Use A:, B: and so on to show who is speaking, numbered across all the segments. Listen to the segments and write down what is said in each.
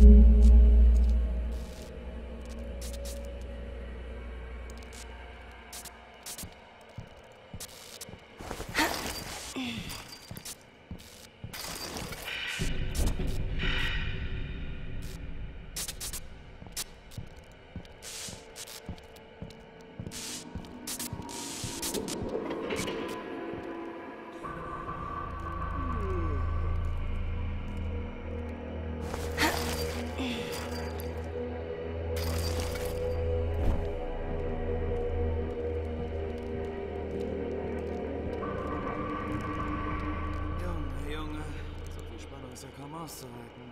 A: Ist ja kaum auszuhalten.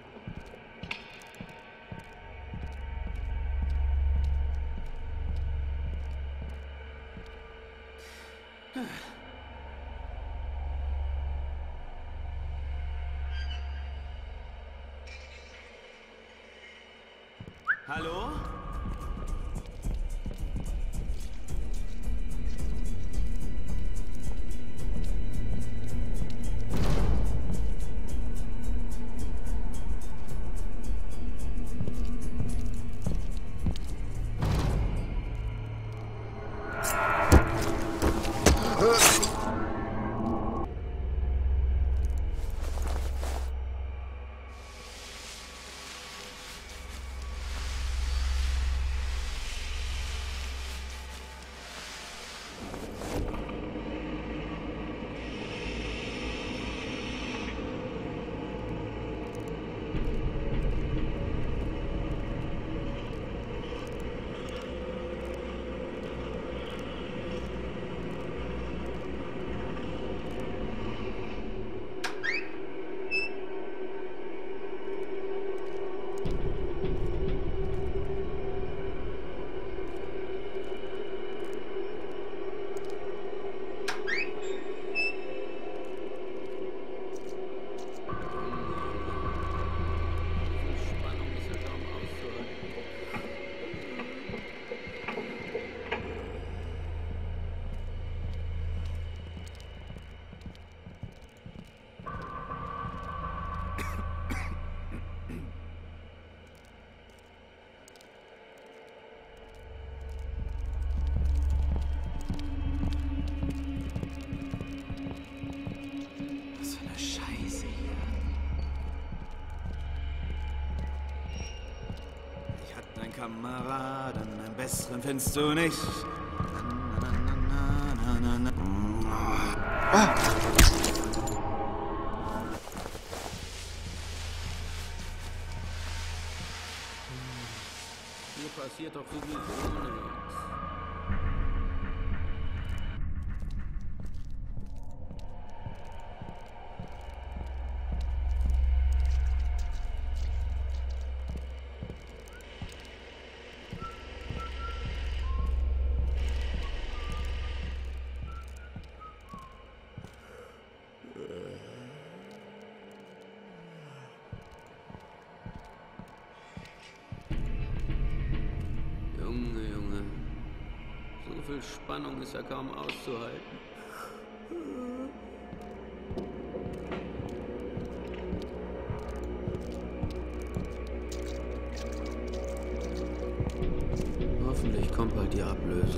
A: Hallo? Kameraden, einen besseren findest du nicht.
B: Hier passiert doch sowieso nichts. Junge. So viel Spannung ist ja kaum auszuhalten. Hoffentlich kommt bald die Ablöse.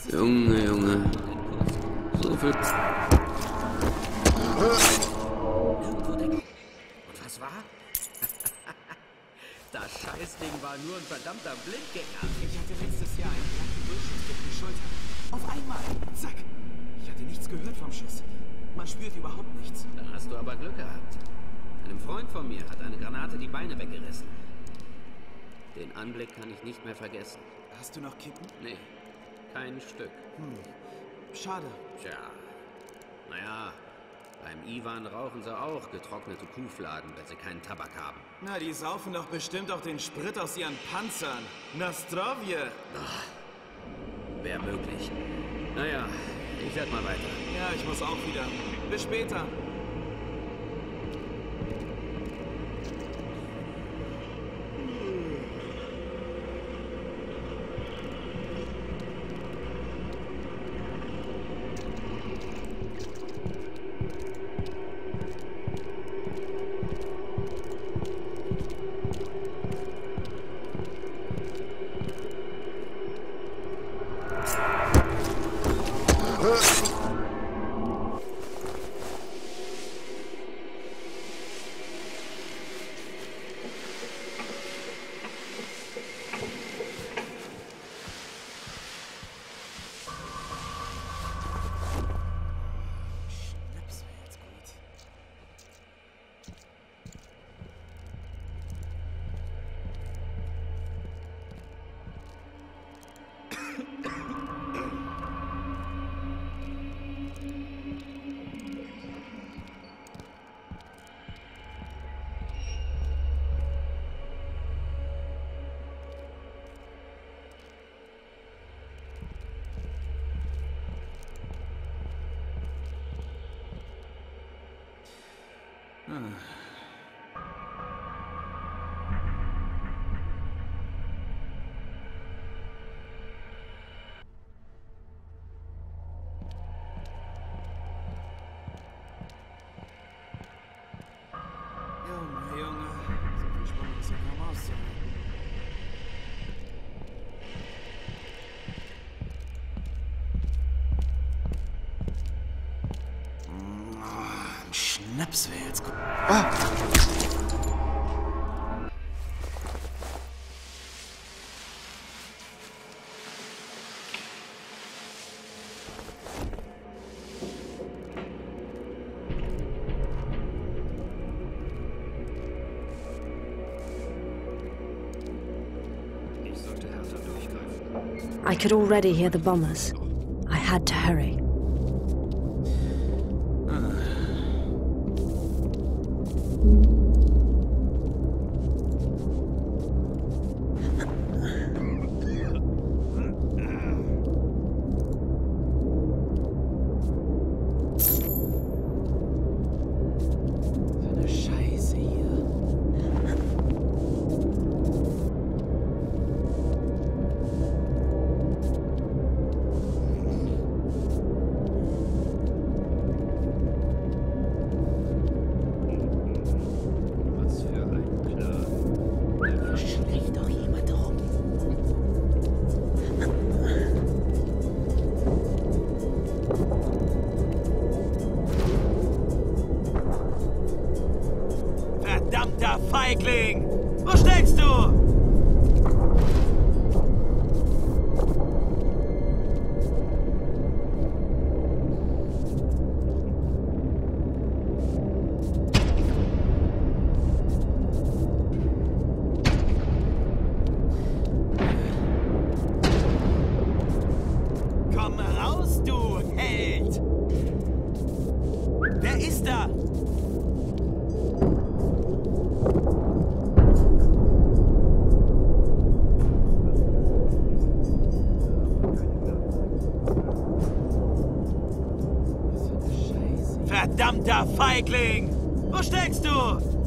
B: Junge, Junge. So viel...
A: Und was war? Das Scheißding war nur ein verdammter Blindgänger. Ich hatte letztes Jahr einen kleinen Durchschuss durch die Schulter. Auf einmal, zack. Ich hatte nichts gehört vom Schuss. Man spürt überhaupt nichts.
B: Da hast du aber Glück gehabt. Einem Freund von mir hat eine Granate die Beine weggerissen. Den Anblick kann ich nicht mehr vergessen.
A: Hast du noch Kippen?
B: Nee, kein Stück.
A: Schade.
B: Tja, naja, beim Iwan rauchen sie auch getrocknete Kuhfladen, wenn sie keinen Tabak haben.
A: Na, die saufen doch bestimmt auch den Sprit aus ihren Panzern. Na zdrowie.
B: Wäre möglich. Naja, ich werde mal weiter.
A: Ja, ich muss auch wieder. Bis später. Junge, Junge. So viel Spannung ist ja kaum auszuhalten. Ein Schnaps wäre jetzt gut.
C: I could already hear the bombers. I had to hurry.
A: Verdammter Feigling! Wo steckst du? Komm raus, du Held! Wer ist da? Verdammter Feigling! Wo steckst du?